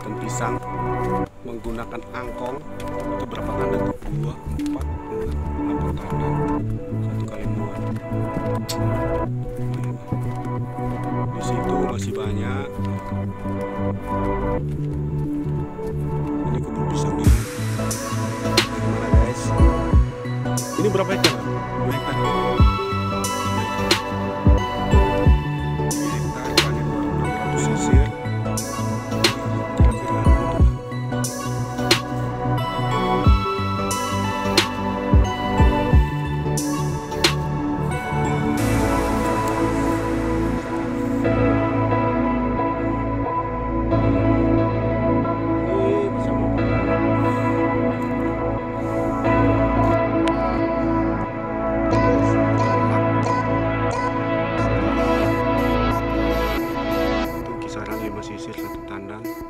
hutan pisang menggunakan angkong. Itu berapa tanda tuh? 2, 4, 6, 8 tanda. Satu kali muat. Di situ masih banyak. Ini kebun pisangnya. Bagaimana guys? Ini berapa hektar? 2 hektar. 3 hektar panen 600 cc. Kisaran 5 sisir 1 tandang.